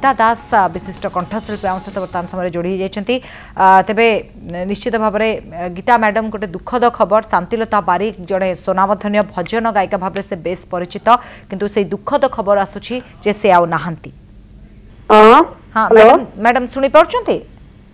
गीता दास विशिष्ट कंठशिल्पी आम सहित बर्तमान समय जोड़ी जाइछंती तेबे निश्चित भाव में गीता मैडम गोटे दुखद खबर शांतिलता बारिक जड़े सोनामधन्य भजन गायिका भाव से बेस परिचित किंतु से दुखद खबर आसुछि जे से आउ नाहंती। हाँ मैडम सुनी पाउछंती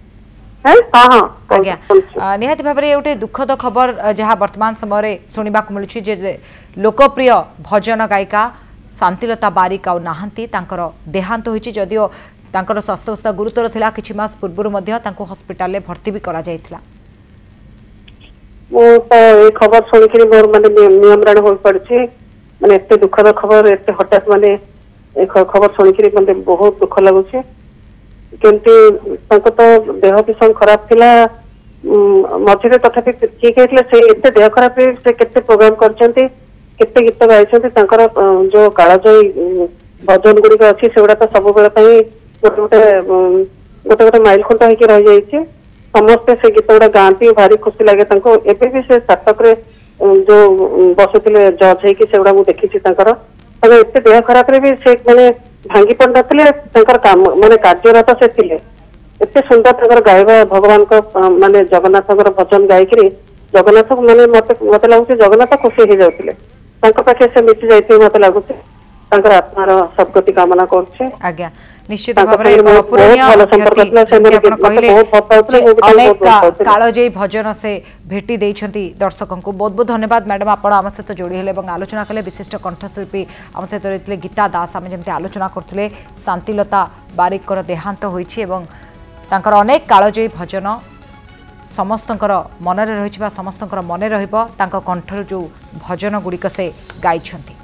आज्ञा निहाती भाव में गोटे दुखद खबर जहाँ वर्तमान समय शुणा मिलूँ जे लोकप्रिय भजन गायिका शांतिलता बारिक आउ नाहंती तांकर देहांत होइछि जदियो तांकर स्वास्थ्यावस्था गुरुतर थिला किछि मास पूर्व हस्पिटाल में भर्ती भी करा जायथिला। खबर शुणिक मोर माने नियमरण हो पड़छि माने एते दुखद खबर एते हठात माने खबर शुणिक माने बहुत दुख लागुछि किंतु तो देह भीषण खराब थिला मझे तथापि ठीक है से एते देह खराब से केते प्रोग्राम करछंती केते गीत गाइछंती तांकर जो कालजयी भजन गुड़िक अच्छी से तो सब बेले गोटे गोटे गोटे माइल खुंट होकर रही जाइए समस्ते से गीत गुड़ा गाँती भारी खुशी लगे एबे भी से स्टाटक जो बसुले जज होगा मुझे देखी एत देह खराब भी से मैंने भांगी पड़ नथिले काम माने कार्यरत से थिले एते सुंदर गायबा भगवान को माने जगन्नाथ भजन गायिकी जगन्नाथ माने मत लगुच जगन्नाथ खुशी हो जाते पाखे से मिसी जाइए मत लगुच आत्मार सदगति कामना कर आज्ञा निश्चित भाव कालजयी भजन से भेटी देइछंती दर्शकों को बहुत बहुत धन्यवाद मैडम आपण आम सहित जोड़ी हेले आलोचना कले विशिष्ट कंठशिल्पी आम सहित रही गीता दास आम जमी आलोचना करते शांतिलता बारिक देहांत होइछि एवं तांकर अनेक कालजयी भजन समस्तंकर मनरे रही समस्तंकर मन रहिबो तांको कंठर जो भजन गुड़िक से गाइछंती।